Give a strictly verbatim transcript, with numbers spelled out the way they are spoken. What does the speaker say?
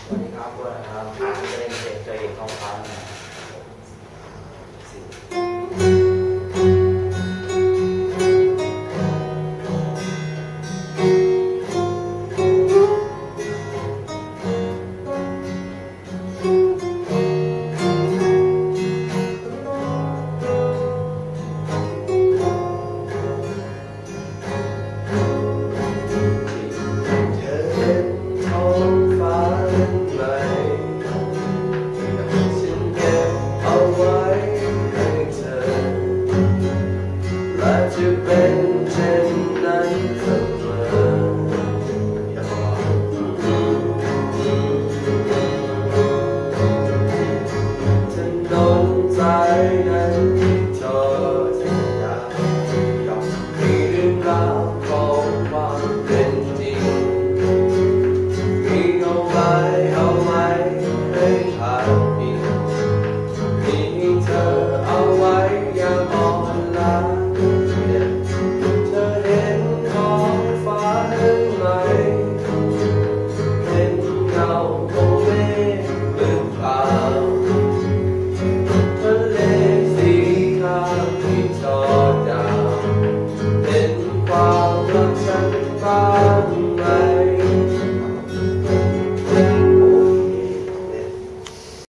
สวัสดีครับพวกนะครับอ่านเพลงเสร็จเคยเห็นทองคำนะจะเป็นเช่นนั้นเสมอถนนสายนั้นที่เธอสัญญากับมีเรื่องราวของความเป็นจริงมีเอาไว้